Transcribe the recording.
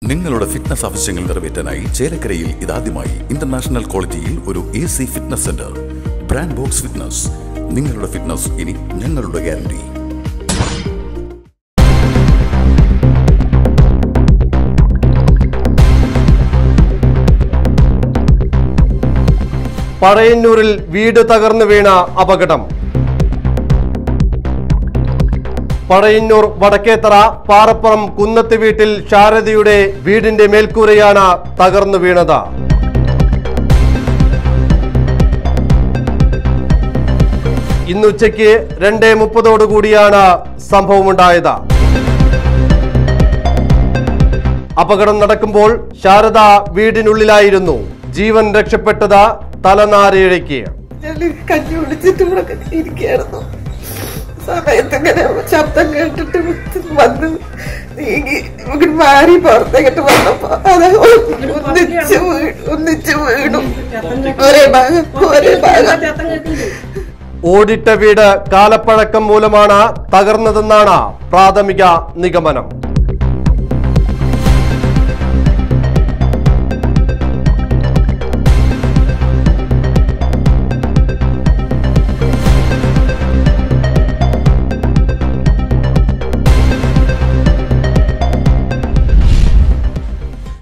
നിങ്ങളുടെ ഫിറ്റ്നസ് ആവശ്യങ്ങൾ നിറവേറ്റാനായി ചേലക്കരയിൽ ഇതാദ്യമായി ഇന്റർനാഷണൽ ക്വാളിറ്റിയിൽ ഒരു AC fitness centre. Brand box fitness. നിങ്ങളുടെ ഫിറ്റ്നസ് ഇനി ഞങ്ങളുടെ ഗ്യാരണ്ടി. പഴയന്നൂരിൽ വീട് തകർന്നു വീണ അപകടം. പഴയന്നൂർ വടക്കേത്തറ പാറപ്പുറം കുന്നത്ത് വീട്ടിൽ ശാരദയുടെ വീടിന്റെ മേൽക്കൂരയാണ് തകർന്നു വീണത്. ഇന്നുച്ചയ്ക്ക് 2:30 സംഭവമുണ്ടായത്. അപകടം നടക്കുമ്പോൾ ശാരദ വീടിനുള്ളിലായിരുന്നു. ജീവൻ രക്ഷപ്പെട്ടത് തലനാരിഴയ്ക്ക്. കഞ്ഞി വിളിച്ചിട്ട് ഇരിക്കുകയായിരുന്നു. സമയത്തങ്ങനെ ശബ്ദം കേട്ടിട്ട് വന്ന് നീങ്ങി മാറി പുറത്തേക്കിട്ട് വന്നപ്പോ അത് ഒന്നിച്ച് വീണു. ഒരേ ഭാഗം. ഓടിട്ട വീട് കാലപ്പഴക്കം മൂലമാണ് തകർന്നതെന്നാണ് പ്രാഥമിക നിഗമനം.